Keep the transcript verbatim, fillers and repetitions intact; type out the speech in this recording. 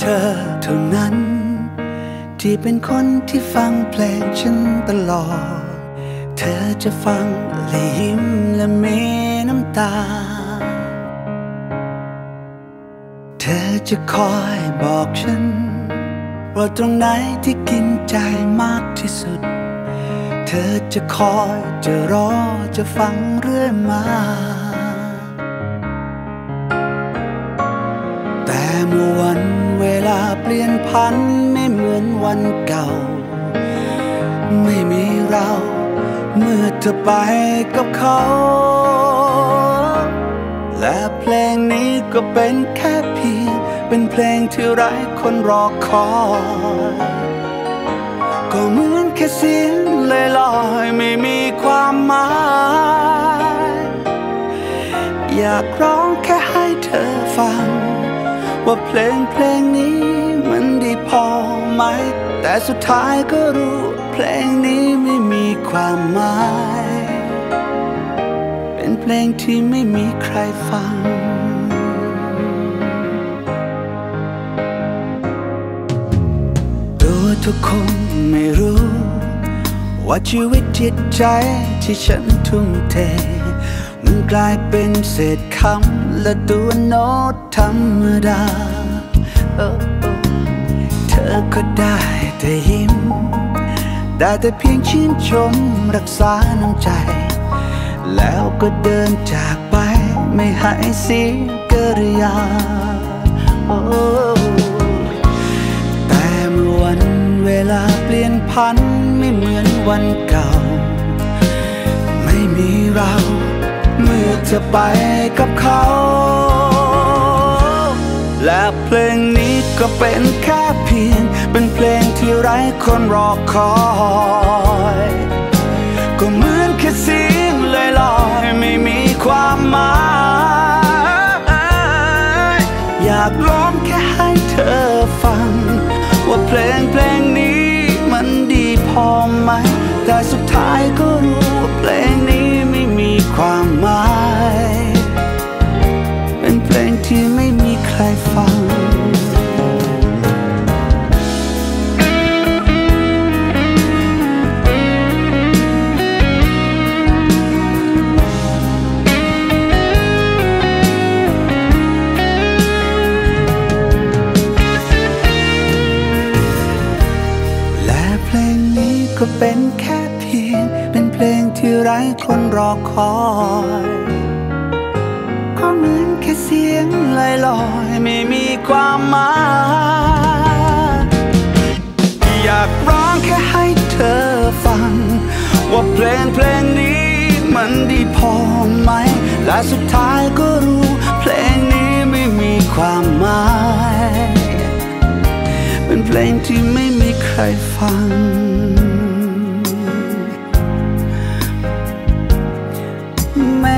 อเท่านั้นที่เป็นคนที่ฟังเพลงฉันตลอดเธอจะฟังและยิ้มและมีน้ำตาเธอจะคอยบอกฉันว่าตรงไหนที่กินใจมากที่สุดเธอจะคอยจะรอจะฟังเรื่อยมาแต่เมื่อวันเวลาเปลี่ยนพันไม่เหมือนวันเก่าไม่มีเราเมื่อเธอไปกับเขาและเพลงนี้ก็เป็นแค่เพียงเป็นเพลงที่ไร้คนรอคอยก็เหมือนแค่เสียงลอยๆไม่มีความหมายอยากร้องแค่ให้เธอฟังว่าเพลงเพลงนี้มันดีพอไหมแต่สุดท้ายก็รู้เพลงนี้ไม่มีความหมายเป็นเพลงที่ไม่มีใครฟังตัวเธอคงไม่รู้ว่าชีวิตจิตใจที่ฉันทุ่มเทมันกลายเป็นเศษคำและตัวโน้ตธรรมดาเธอก็ได้แต่ยิ้มได้แต่เพียงชื่นชมรักษาน้ำใจแล้วก็เดินจากไปไม่ให้เสียกริยาแต่เมื่อวันเวลาเปลี่ยนพันไม่เหมือนวันเก่าไม่มีเราเมื่อเธอไปกับเขาและเพลงนี้ก็เป็นแค่เพียงเป็นเพลงที่ไร้คนรอคอยก็เหมือนแค่เสียงลอยๆไม่มีความหมายอยากร้องแค่ให้เธอฟังว่าเพลงเพลงนี้มันดีพอไหมแต่สุดท้ายก็รู้ว่าเพลงนี้ไม่มีความหมายเป็นเพลงที่ไม่มีใครฟังและเพลงนี้ก็เป็นแค่เพียงเป็นเพลงที่ไร้คนรอคอยก็เหมือนแค่เสียงลอยๆไม่มีความหมายอยากร้องแค่ให้เธอฟังว่าเพลงเพลงนี้มันดีพอไหมและสุดท้ายก็รู้เพลงนี้ไม่มีความหมายเป็นเพลงที่ไม่มีใครฟังไม่